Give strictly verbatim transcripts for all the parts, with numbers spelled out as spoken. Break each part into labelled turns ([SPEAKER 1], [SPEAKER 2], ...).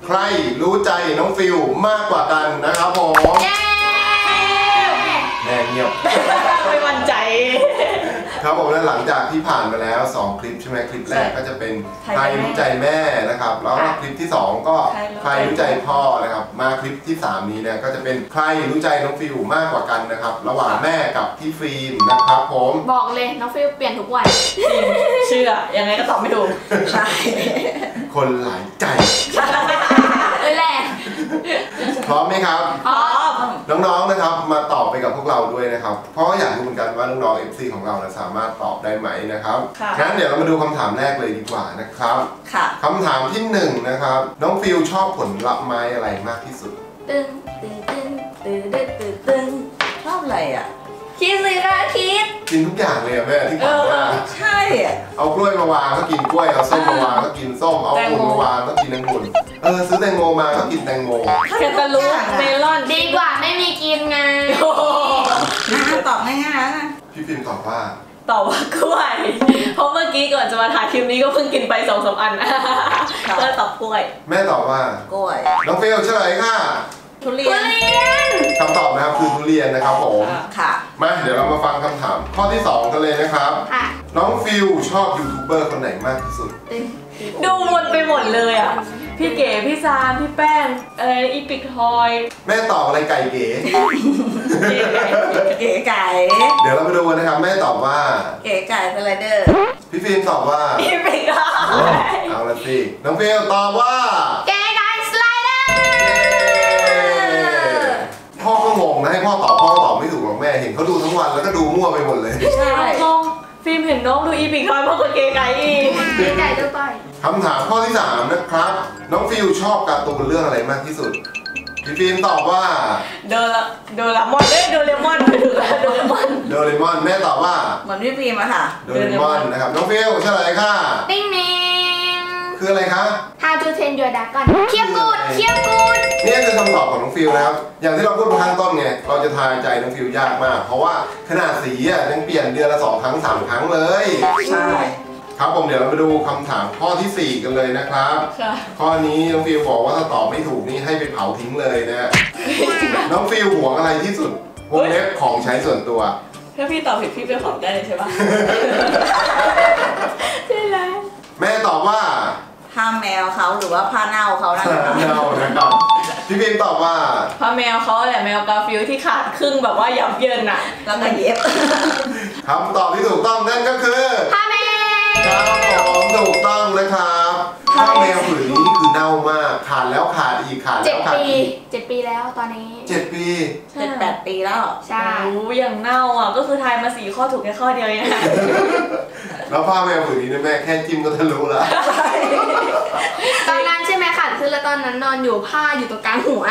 [SPEAKER 1] ใครรู้ใจน้องฟิลมากกว่ากันนะครับผมแน่เงียบ
[SPEAKER 2] ไม่มั่นใจ
[SPEAKER 1] ครับผมและหลังจากที่ผ่านมาแล้วสองคลิปใช่ไหมคลิปแรกก็จะเป็นใครรู้ใจแม่นะครับแล้วคลิปที่สองก็ใครรู้ใจพ่อนะครับมาคลิปที่สามนี้เนี่ยก็จะเป็นใครรู้ใจน้องฟิลมากกว่ากันนะครับระหว่างแม่กับพี่ฟิล์มนะครับผม
[SPEAKER 3] บอกเลยน้องฟิลเปลี่ยนทุกวัน
[SPEAKER 2] เชื่อยังไงก็ตอบไม่ถูกใช่
[SPEAKER 1] คนหลายใจ
[SPEAKER 3] เลยแหละ
[SPEAKER 1] พร้อมไหมครับ
[SPEAKER 3] พร้อม
[SPEAKER 1] น้องๆนะครับมาตอบไปกับพวกเราด้วยนะครับเพราะอยากรู้เหมือนกันว่าน้องๆ เอฟ ซี ของเรานะสามารถตอบได้ไหมนะครับงั้นเดี๋ยวเรามาดูคำถามแรกเลยดีกว่านะครับคำถามที่หนึ่งนะครับน้องฟิลชอบผลไม้อะไรมากที่สุด
[SPEAKER 3] ตึงตึงตึงตึงตึงตึงตึง
[SPEAKER 2] ชอบอะไรอ่ะ
[SPEAKER 3] คิดสิคะคิด
[SPEAKER 1] กินทุกอย่างเลยอะแม่ที่ผ่านมา
[SPEAKER 2] ใช่
[SPEAKER 1] เอากล้วยมาวางก็กินกล้วยเอาส้มมาวางก็กินส้มเอาองุ่นมาวางก็กินองุ่นเออซื้อแตงโมมาก็กินแตงโม
[SPEAKER 2] แคนตาลูปเมลอน
[SPEAKER 3] ดีกว่าไม่มีกินไง
[SPEAKER 2] ตอบง่ายๆนะ
[SPEAKER 1] พี่ฟิล์มตอบว่า
[SPEAKER 2] ตอบว่ากล้วยเพราะเมื่อกี้ก่อนจะมาถ่ายคลิปนี้ก็เพิ่งกินไปสองสามอันก็ตอบกล้วย
[SPEAKER 1] แม่ตอบว่าก
[SPEAKER 2] ล้วย
[SPEAKER 1] น้องฟิลเฉลยค่ะ
[SPEAKER 2] ทุเรียน
[SPEAKER 1] คำตอบนะครับคือทุเรียนนะครับผม
[SPEAKER 2] ค่ะ
[SPEAKER 1] มาเดี๋ยวเรามาฟังคำถามข้อที่สองกันเลยนะครับน้องฟิลชอบยูทูบเบอร์คนไหนมากที่สุด
[SPEAKER 2] ดูวนไปหมดเลยอ่ะพี่เก๋พี่ซานพี่แป้งอะไรอีปิกทอย
[SPEAKER 1] แม่ตอบอะไรไก่เก๋
[SPEAKER 2] เก๋ไก่
[SPEAKER 1] เดี๋ยวเราไปดูกันนะครับแม่ตอบว่า
[SPEAKER 2] เก๋ไก่สไลเดอร์
[SPEAKER 1] พี่ฟิล์มตอบว่า
[SPEAKER 2] อีปิกทอย
[SPEAKER 1] เอาละสิน้องฟิลตอบว่า
[SPEAKER 3] เก๋ไก่สไลเดอร์
[SPEAKER 1] พ่อก็งงนะให้พ่อตอบพ่อตอบไม่ถูกหรอกแม่เห็นเขาดูทั้งวันแล้วก็ดูมั่วไปหมดเลย
[SPEAKER 2] ใช่งงฟิล์มเห็นน้องดูอีปิกทอยมากกว่าเก๋ไก่อีก
[SPEAKER 3] เก๋ไก่ด้วยไป
[SPEAKER 1] คำถามข้อที่สามนะครับน้องฟิลชอบการ์ตูนเรื่องอะไรมากที่สุดพี่ฟิล์มตอบว่า
[SPEAKER 2] โดราโดรามอนเอ้ยโดเรมอนไปดูแล้วโดเรมอน
[SPEAKER 1] โดเรมอนแม่ตอบว่า
[SPEAKER 2] เหมือนพี่ฟิล์มอะค่ะ
[SPEAKER 1] โดเรมอนนะครับน้องฟิลเฉลยค่ะ
[SPEAKER 3] ติ๊งนิ้ง
[SPEAKER 1] คืออะไรคะ
[SPEAKER 3] How to Train Your Dragon เคี้ยวกูดเคี้ยวกูด
[SPEAKER 1] นี่คือคำตอบของน้องฟิลนะครับอย่างที่เราพูดข้างต้นไงเราจะทายใจน้องฟิลยากมากเพราะว่าขนาดสีอ่ะยังเปลี่ยนเดือนละสองครั้งสามครั้งเลย
[SPEAKER 2] ใช่
[SPEAKER 1] ครับผมเดี๋ยวเราไปดูคำถามข้อที่สี่กันเลยนะครับข้อนี้น้องฟิลบอกว่าถ้าตอบไม่ถูกนี่ให้ไปเผาทิ้งเลยนะน้องฟิลหวงอะไรที่สุดวงเล็บของใช้ส่วนตัว
[SPEAKER 2] ถ้าพี่ตอบผิดพี่ไปขอบได้เลยใช่ปะใช่แล้ว
[SPEAKER 1] แม่ตอบว่า
[SPEAKER 2] ผ้าแมวเขาหรือว่าผ้าเน่าเขานะ
[SPEAKER 1] ผ้าเน่านะครับพี่ฟิล์มตอบว่า
[SPEAKER 2] ผ้าแมวเขาแหละแมวกาฟิลที่ขาดครึ่งแบบว่ายับเยินอะแล้วก็เย็บ
[SPEAKER 1] คำตอบที่ถูกต้องนั่นก็คือ
[SPEAKER 3] ผ้าแมว
[SPEAKER 1] ครับผมถูกต้องนะครับผ้าแมวผืนนี้คือเน่ามากขาดแล้วขาดอีกขาดแล้วขาดอีก
[SPEAKER 3] เจ็ดปีแล้วตอนนี้
[SPEAKER 1] เจ็ดปี
[SPEAKER 2] เจ็ดแปดปีแล้ว
[SPEAKER 3] ใช่
[SPEAKER 2] โอ้อย่างเน่าอ่ะก็คือทายมาสี่ข้อถูกแค่ข้อเดียวเอง
[SPEAKER 1] แล้วผ้าแมวผืนนี้แม่แค่จิ้มก็ทะลุแล้ว
[SPEAKER 3] ตอนนั้นใช่ไหมค่ะคือแล้วตอนนั้นนอนอยู่ผ้าอยู่ตรงกลางหัว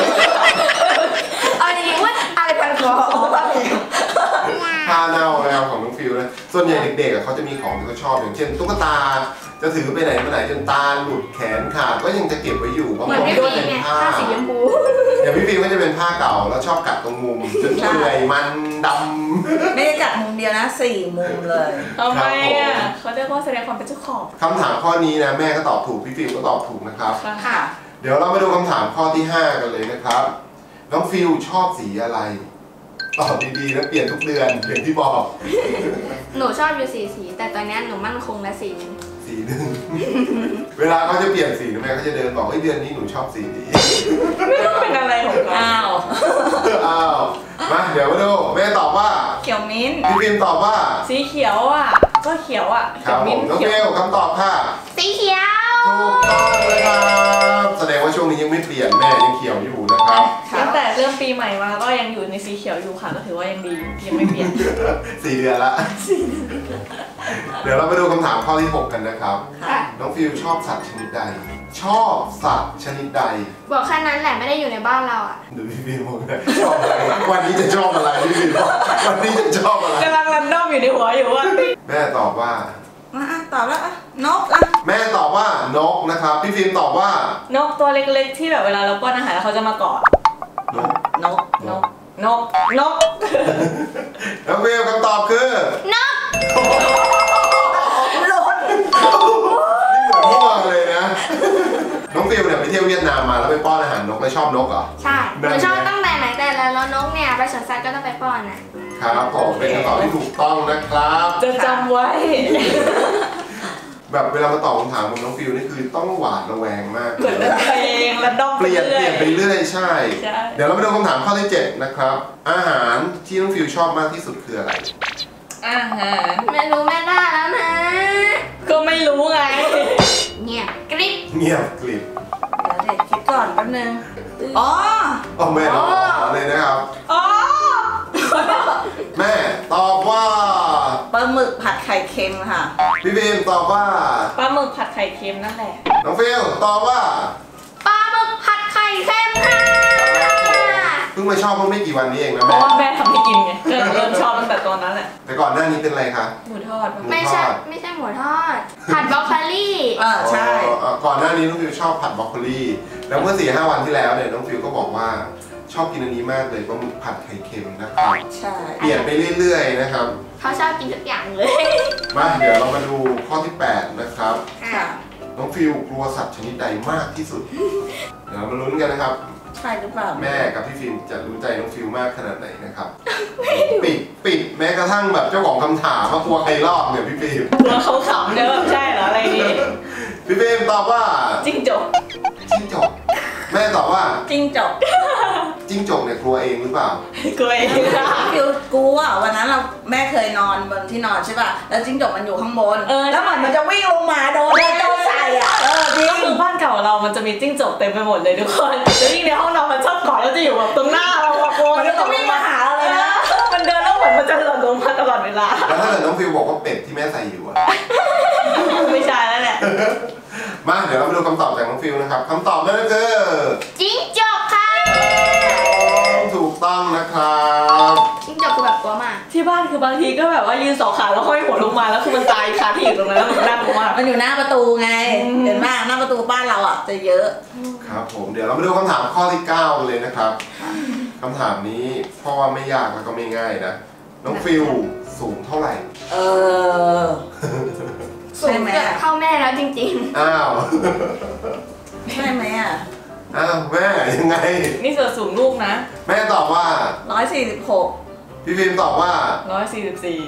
[SPEAKER 3] เอาจริงว่าอะไรพันคอ
[SPEAKER 1] ผ้าเน่าแล้วของน้องฟิลนะส่วนใหญ่เด็กๆเขาจะมีของที่เขาชอบอย่างเช่นตุ๊กตาจะถือไปไหนมาไหนจนตาหลุดแขนขาดก็ยังจะเก็บไว้อยู่เพราะมันเป็นผ้า
[SPEAKER 3] สีชมพู
[SPEAKER 1] อย่างพี่ฟิลก็จะเป็นผ้าเก่าแล้วชอบกัดตรงมุมจนเปื่อยมันด
[SPEAKER 2] ำไม่ได้กัดมุมเดียวนะสี่มุมเลยทำไมอ่ะเขาเรียกว่าแสดงความเป็นเจ้าของ
[SPEAKER 1] คำถามข้อนี้นะแม่ก็ตอบถูกพี่ฟิลก็ตอบถูกนะครับเดี๋ยวเรามาดูคำถามข้อที่ห้ากันเลยนะครับน้องฟิลชอบสีอะไรตอบดีๆแล้วเปลี่ยนทุกเดือนอย่างที่บอก
[SPEAKER 3] หนูชอบอยู่สีสีแต่ตอนนี้หนูมั่นคงและสี
[SPEAKER 1] สีหนึ่งเวลาเขาจะเปลี่ยนสีแม่เขาจะเดินบอกเฮ้ยเดือนนี้หนูชอบสีนี้
[SPEAKER 2] ไม่ต้องเป็นอะไรของเขาอ้าว
[SPEAKER 1] อ้าวมาเดี๋ยวมาดูแม่ตอบว่า
[SPEAKER 2] เขียวมิ้น
[SPEAKER 1] พี่ฟิล์มตอบว่า
[SPEAKER 2] สีเขียวอ่ะก็เขียวอ่ะ
[SPEAKER 1] เขียวมิ้นน้องเบลคำตอบค่ะ
[SPEAKER 3] สีเขียว
[SPEAKER 1] ถูกต้องเลยครับแสดงว่าช่วงนี้ยังไม่เปลี่ยนแม่ยังเขียวอยู่นะครับ
[SPEAKER 2] ตั้งแต่เริ่มปีใหม่มาก็ยังอยู่ในสีเขียวอยู่ค่ะก็ถือว่ายังดียังไม่เปลี่ยน
[SPEAKER 1] สี่เดือนละเดี๋ยวเราไปดูคำถามข้อที่หกกันนะครับน้องฟิลชอบสัตว์ชนิดใดชอบสัตว์ชนิดใด
[SPEAKER 3] บอกแค่นั้นแหละไม่ได้อยู่ในบ้านเราอ่ะ
[SPEAKER 1] ดูพี่ฟิลบอกเลยชอบอะไรวันนี้จะชอบอะไรพี่ฟิลบอกวันนี้จะชอบอะไร
[SPEAKER 2] กำลังรันดอมอยู่ในหัวอยู่ว่า
[SPEAKER 1] แม่ตอบว่า
[SPEAKER 2] ตอบแล้วนกอ่ะ
[SPEAKER 1] แม่ตอบว่านกนะครับพี่ฟิล์มตอบว่าน
[SPEAKER 2] กตัวเล็กๆที่แบบเวลาเราป้อนอาหารแล้วเขาจะมากอดนกนกนกนกนก
[SPEAKER 1] น้องฟิลคำตอบคือน
[SPEAKER 3] ก
[SPEAKER 1] หล่นนี่เหมือนพวกเลยนะน้องฟิลเนี่ยไปเที่ยวเวียดนามมาแล้วไปป้อนอาหารนกแล้วชอบนกเหรอ
[SPEAKER 3] ใช่หนูชอบตั้งแต่ไหนแต่แล้วแล้วนกเนี่ยไปสวนสัตว์ก็ต้องไปป้อนนะครับ
[SPEAKER 1] ผมเป็นคำตอบที่ถูกต้องนะครับ
[SPEAKER 2] จะจำไว้
[SPEAKER 1] แบบเวลามาตอบคำถามของน้องฟิวนี่คือต้องหวาดระแวงมาก
[SPEAKER 2] เหมือนเพลงระดม
[SPEAKER 1] เปลี่ยนเปลี่ยนไปเรื่อยใช่เดี๋ยวเราไปดูคำถามข้อที่เจ็ดนะครับอาหารที่น้องฟิวชอบมากที่สุดคืออะไร
[SPEAKER 2] อาหาร
[SPEAKER 3] ไม่รู้แม่ได้แล้วนะ
[SPEAKER 2] ก็ไม่รู้ไง
[SPEAKER 3] เงียบกริบ
[SPEAKER 1] เงียบกริบ
[SPEAKER 2] เดี๋ยวคิดก่อนแป๊บนึงอ๋อ
[SPEAKER 1] อ๋อแม่ตอบเลยนะครับ
[SPEAKER 2] อ๋อ
[SPEAKER 1] แม่ตอบว่า
[SPEAKER 2] ปลาหมึกผัดไข่เค็มค่ะ
[SPEAKER 1] พี่บีมตอบว่า
[SPEAKER 2] ปลาหมึกผัดไข่เค็มนั่นแหละ
[SPEAKER 1] น้องฟิวตอบว่า
[SPEAKER 3] ปลาหมึกผัดไข่เค็มค่ะ
[SPEAKER 1] เพิ่งมาชอบเมื่อไม่กี่วันนี้เองนะ
[SPEAKER 2] แม่เพราะว่าแม่ทำให้กินไงก็เริ่มชอบตั้งแต่ตอนนั้นแหละ
[SPEAKER 1] แต่ก่อนหน้านี้เป็นอะไรคะ
[SPEAKER 2] หมูทอด
[SPEAKER 3] ไม่ใช่ไม่ใช่หมูทอดผัดบรอกโคลี
[SPEAKER 2] อ่าใช่
[SPEAKER 1] ก่อนหน้านี้น้องฟิวชอบผัดบรอกโคลีแล้วเมื่อสี่ห้าวันที่แล้วเนี่ยน้องฟิวก็บอกว่าชอบกินอันนี้มากเลยปลาหมึกผัดไข่เค็มนะครับ
[SPEAKER 2] ใช่
[SPEAKER 1] เปลี่ยนไปเรื่อยๆนะครับ
[SPEAKER 3] เขาชอบกินทุกอย่างเลย
[SPEAKER 1] มาเดี๋ยวเรามาดูข้อที่แปดนะครับน้องฟิวกลัวสัตว์ชนิดใดมากที่สุดเดี๋ยวเรามาลุ้นกันนะครับ
[SPEAKER 2] ใช่หรือเปล่า
[SPEAKER 1] แม่กับพี่ฟิล์มจะรู้ใจน้องฟิวมากขนาดไหนนะครับปิดปิดแม้กระทั่งแบบเจ้าของคำถามว่ากลัวใครรอบเนี่ยพี่ฟิล์ม
[SPEAKER 2] กลัวเขาขำเนี่ยแบบใช่เหรออะไรนี้
[SPEAKER 1] พี่ฟิล์มตอบว่า
[SPEAKER 2] จิ้งจก
[SPEAKER 1] จิ้งจกแม่ตอบว่า
[SPEAKER 2] จิ้งจก
[SPEAKER 1] จิ้งจกเนี่ยกลัวเองหรือเปล่าก
[SPEAKER 2] ลัวเองฟิวกลัววันนั้นเราแม่เคยนอนบนที่นอนใช่ป่ะแล้วจิ้งจกมันอยู่ข้างบนแล้วมันมันจะวิ่งลงมาโดนโดนใส่อ่ะเออจริงคือบ้านเก่าเรามันจะมีจิ้งจกเต็มไปหมดเลยทุกคนแล้วยิ่งในห้องนอนมันชอบกอดแล้วจะอยู่แบบตรงหน้าเราอะกลัวมันจะวิ่งมาหาเราเลยนะมันเดินแล้วเหมือนมันจะหล่นลงมาตลอดเวลา
[SPEAKER 1] แล้วถ้าเกิดน้องฟิวบอกว่าเป็ดที่แม่ใส่อยู่อะ
[SPEAKER 2] ไม่ใช่แล้วแหละ
[SPEAKER 1] มาเดี๋ยวเราไปดูคำตอบจากน้องฟิวนะครับคำตอบนั่นก็คือ
[SPEAKER 3] จิ้งจกค่ะ
[SPEAKER 1] ถูกต้องนะครับ
[SPEAKER 3] จิ้งจกคือแบบกลัวมาก
[SPEAKER 2] ที่บ้านคือบางทีก็แบบว่ายืนสองขาแล้วห้อยหัวลงมาแล้วคือมันตายคาที่อยู่ตรงนั้นแล้วมันน่ากลัวมากมันอยู่หน้าประตูไงเห็นไหมหน้าประตูบ้านเราอ่ะจะเยอะ
[SPEAKER 1] ครับผมเดี๋ยวเรามาดูคำถามข้อที่เก้ากันเลยนะครับคำถามนี้เพราะว่าไม่ยากแล้วก็ไม่ง่ายนะน้องฟิวสูงเท่าไหร่
[SPEAKER 2] เออ
[SPEAKER 3] สูงเกือบเท่าแม่แล้วจริง
[SPEAKER 1] ๆอ้าว
[SPEAKER 2] ใช่ไหมอ่ะ
[SPEAKER 1] อ้าวแม่ยังไง
[SPEAKER 2] นี่ส่วนสูงลูกนะ
[SPEAKER 1] แม่ตอบว่า
[SPEAKER 2] ร้อยสี่สิบหก
[SPEAKER 1] พี่ฟิล์มตอบว่า
[SPEAKER 2] ร้อยสี่สิบสี่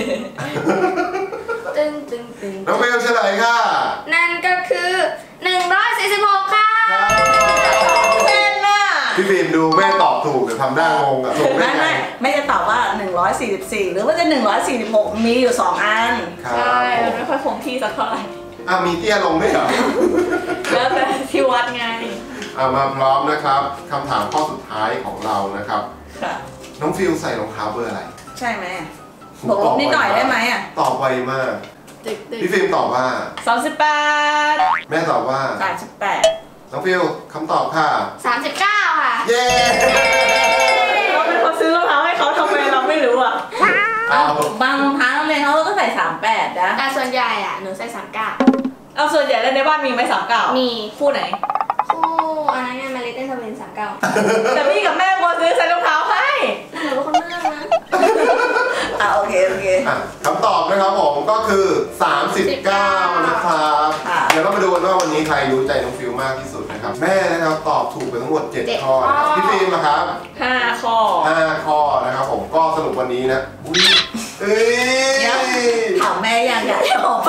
[SPEAKER 3] ตึงตึงตึง
[SPEAKER 1] น้องฟิล์มเฉลยค่ะ
[SPEAKER 3] นั่นก็คือหนึ่งร้อยสี่สิบหกค่ะ
[SPEAKER 2] เป็นน่ะ
[SPEAKER 1] พี่ฟิล์มดูแม่ตอบถูกแต่ทำหน้างงอะถูกได้ไง
[SPEAKER 2] ไม่จะตอบว่าหนึ่งร้อยสี่สิบสี่หรือว่าจะหนึ่งร้อยสี่สิบหกมีอยู่สองอันใช่มันไม่ค่อยคงที่สักเท่าไหร่
[SPEAKER 1] อ่ะมีเตี้ยลงไหมเหรอ
[SPEAKER 2] แล้วแต่ที่วัดไง
[SPEAKER 1] อ่ะมาพร้อมนะครับคำถามข้อสุดท้ายของเรานะครับ
[SPEAKER 2] ค่ะ
[SPEAKER 1] น้องฟิลใส่รองเท้าเบอร์อะไร
[SPEAKER 2] ใช่ไหมบอกนิดหน่อยได้ไหมอ่ะ
[SPEAKER 1] ตอบไวมากพี่ฟิล์มตอบว่า
[SPEAKER 2] สามสิบแปด
[SPEAKER 1] แม่ตอบว่า
[SPEAKER 2] สามสิบแปด
[SPEAKER 1] น้องฟิลคำตอบค่ะ
[SPEAKER 3] สามสิบเก้าค่ะ
[SPEAKER 1] เย้
[SPEAKER 2] เราเป็นคนซื้อรองเท้าให้เขาทำไมเราไม่รู้อ่ะบางรองเท้าเลยเขาก็ใส่สามแปดนะ
[SPEAKER 3] แต่ส่วนใหญ่อ่ะหนูใส่สามเก้า
[SPEAKER 2] เอาส่วนใหญ่แล้วในบ้านมีไหมสามเก้า
[SPEAKER 3] มี
[SPEAKER 2] คู่ไหน
[SPEAKER 3] คู่อันนั้นไงมาริเต้นทวินสามเก้า
[SPEAKER 2] แต่พี่กับแม่ควรซื้อใส่รองเท้าให้
[SPEAKER 3] หนูเป็นคนเลือกนะ
[SPEAKER 2] อ่ะโอเคโอเค
[SPEAKER 1] คำตอบนะครับผมก็คือสามสิบเก้านะครับเดี๋ยวเรามาดูกันว่าวันนี้ใครรู้ใจน้องฟิลมากที่สุดนะครับแม่นะครับตอบถูกไปทั้งหมดเจ็ดข้อพี่ฟิล์มนะครับ
[SPEAKER 2] ห้าข้อ
[SPEAKER 1] ห้าข้อนะครับผมก็สรุปวันนี้นะอุ้ยเอ้
[SPEAKER 2] ยถามแม่ยังอยากจะบอก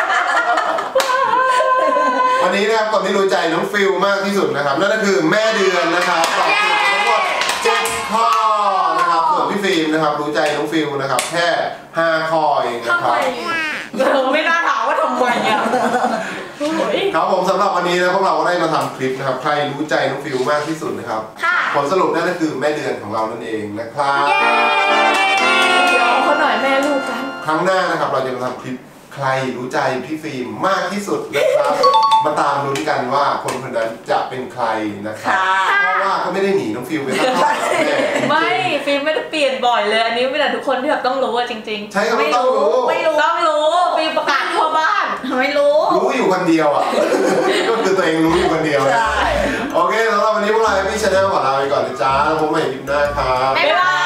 [SPEAKER 1] วันนี้นะครับคนที่รู้ใจน้องฟิลมากที่สุดนะครับนั่นก็คือแม่เดือนนะครับตอบถูกทั้งหมดเจ็ดข้อนะครับส่วนพี่ฟิล์มนะครับรู้ใจน้องฟิลนะครับแค่ห้าข้อเองนะครับ
[SPEAKER 2] เราไม่น่าถามว่าทำไมอ่ะ
[SPEAKER 1] ครับผมสำหรับวันนี้นะพวกเราก็ได้มาทำคลิปนะครับใครรู้ใจน้องฟิลมากที่สุดนะครับผลสรุปนั่นก็คือแม่เดือนของเรานั่นเองนะครับ
[SPEAKER 2] เดี๋ยวเขาหน่อยแม่ลูกกัน
[SPEAKER 1] ครั้งหน้านะครับเราจะมาทำคลิปใครรู้ใจพี่ฟิล์มมากที่สุดนะครับมาตามลุ้นกันว่าคนคนนั้นจะเป็นใครนะครับเพราะว่าก็ไม่ได้หนีน้องฟิล์มไปสักเท่าไหร่
[SPEAKER 2] ไม่ฟิล์มไม่ได้เปลี่ยนบ่อยเลยอันนี้ไม่แต่ทุกคนที่แบบต้องรู้จริงๆ
[SPEAKER 1] ใช่ไม่ต้องรู้
[SPEAKER 2] ไม่รู้ต้องรู้ฟิล์มประกาศทั่วบ้านไม่รู้
[SPEAKER 1] รู้อยู่คนเดียวอ่ะก็คือตัวเองรู้อยู่คนเดียวใช่โอเคสำหรับวันนี้พวกเราพี่ชาแนลขอลาไปก่อนนะจ๊ะแล้วพบกันใหม่คลิปหน้าครับ
[SPEAKER 2] บ๊ายบาย